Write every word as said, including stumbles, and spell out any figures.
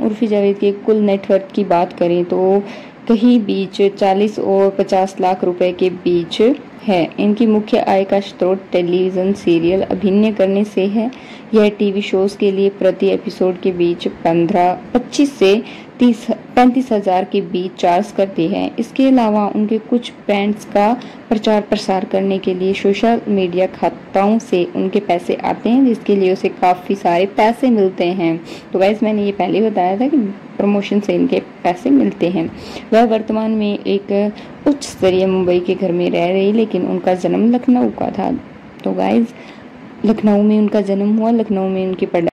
उर्फी जावेद के कुल नेटवर्थ की बात करें तो कहीं बीच चालीस और पचास लाख रुपए के बीच है। इनकी मुख्य आय का स्रोत टेलीविजन सीरियल अभिनय करने से है। यह टीवी शोज के लिए प्रति एपिसोड के बीच पंद्रह पच्चीस से तीस पैंतीस हजार के बीच चार्ज करती है। इसके अलावा उनके कुछ ब्रांड्स का प्रचार प्रसार करने के लिए सोशल मीडिया खाताओं से उनके पैसे आते हैं, जिसके लिए उसे काफ़ी सारे पैसे मिलते हैं। तो गाइस मैंने ये पहले बताया था कि प्रमोशन से इनके पैसे मिलते हैं। वह वर्तमान में एक उच्च स्तरीय मुंबई के घर में रह रही, लेकिन उनका जन्म लखनऊ का था। तो गाइस लखनऊ में उनका जन्म हुआ, लखनऊ में उनकी पढ़ाई